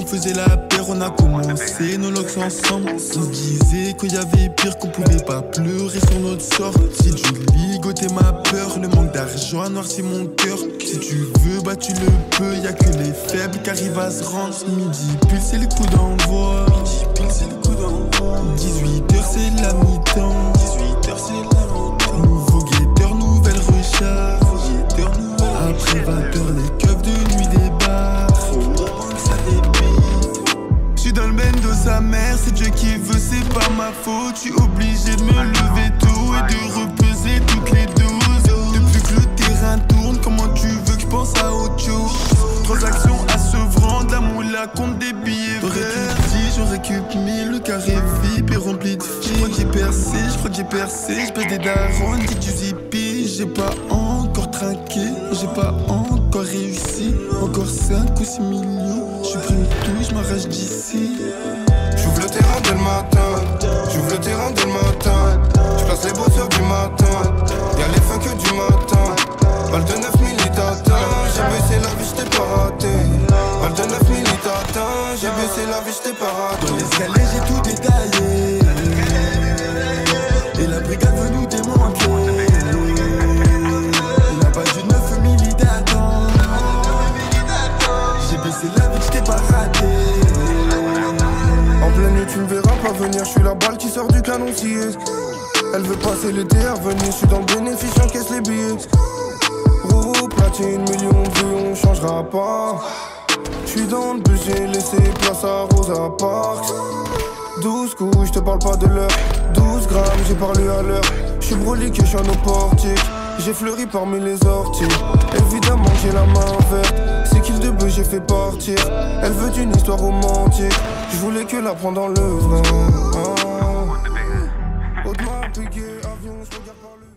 faisait la paire, on a commencé nos locks ensemble. On se disait qu'il y avait pire, qu'on pouvait pas pleurer sur notre sort. Si tu ligotais ma peur, le manque d'argent a noirci mon cœur. Si tu veux, bah tu le peux, y'a que les faibles qui arrivent à se rendre. Midi pile, c'est le coup d'envoi. 18h, c'est la mi-temps. Nouveau guetteur, nouvelle recharge. Après 20h, les keufs de nuit débarquent. J'suis dans le bendo sa mère, c'est Dieu qui veut, c'est pas ma faute. J'suis obligé de me lever tôt et de repeser toutes les doses. Depuis que le terrain tourne, comment tu veux que j'pense à autre chose? Transactions à Sevran, de la moula compte des billets frère. Je récup 1000, le carré VIP est rempli de filles. J'crois que j'ai percé, j'crois que j'ai percé. J'pèse des darons, dit du zippy. J'ai pas encore trinqué, j'ai pas encore réussi. Encore 5 ou 6 millions, j'suis pris une touche, j'm'arrache d'ici. J'ouvre le terrain dès le matin, j'ouvre le terrain dès le matin. J'place les bosseurs du matin, y'a les fins que du matin. Balle de 9 militata, j'ai baissé la vie, j't'ai pas raté. Balle de 9 militata, j'ai baissé la vie, j't'ai pas raté. Dans l'escalier j'ai tout détaillé, et la brigade veut nous démanteler. Il n'a pas du 9 militata. J'ai baissé la vie, j't'ai pas raté. En pleine nuit tu me verras pas venir, j'suis la balle qui sort du canon scié. Elle veut passer l'été à revenir, j'suis dans le bénéfice, j'encaisse les billets. Rouro, platine, million de vues, on changera pas. J'suis dans le bus, j'ai laissé place à Rosa Parks. 12 coups, j'te parle pas de l'heure. 12 grammes, j'ai parlé à l'heure. J'suis brolique et j'suis un portique. J'ai fleuri parmi les orties. Évidemment que j'ai la main verte. C'est qu'il de bœuf j'ai fait partir. Elle veut d'une histoire romantique. J'voulais que la prendre dans le vrai. Autre m'a piqué, avion, j'regarde par le